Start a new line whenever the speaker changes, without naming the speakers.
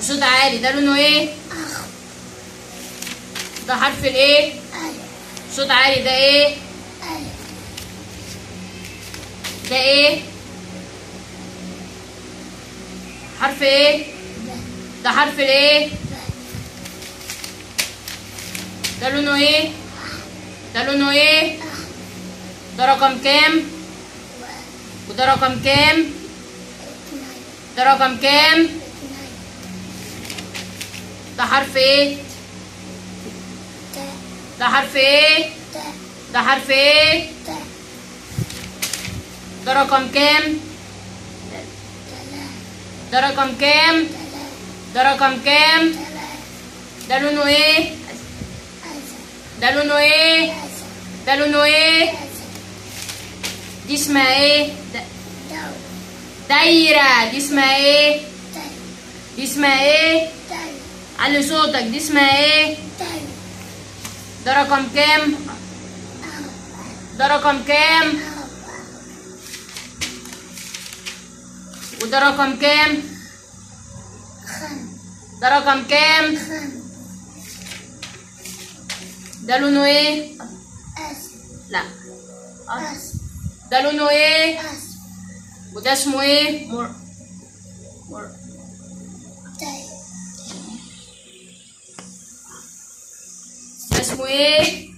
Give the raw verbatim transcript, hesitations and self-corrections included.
بصوت عالي. ده لونه ايه؟ ده حرف الايه؟ بصوت عالي. ده ايه؟ ده ايه؟ حرف ايه؟ ده حرف الايه؟ ده لونه ايه؟ ده لونه ايه؟ ده رقم كام؟ وده رقم كام؟ ده رقم كام؟ ده حرف ايه؟ ده حرف ايه؟ ده حرف ايه؟ ده رقم كام؟ ده رقم كام؟ ده رقم كام؟ ده لونه ايه؟ ده لونه ايه؟ ده لونه ايه؟ دي اسمها ايه؟ دايرة. دي اسمها ايه؟ دي اسمها ايه؟ علي صوتك. دي اسمها ايه؟ ده رقم كام؟ ده رقم كام؟ وده رقم كام؟ ده رقم كام؟ ده لونه ايه؟ لا. ده لونه ايه؟ وده اسمه ايه؟ مر مر ده اسمه ايه؟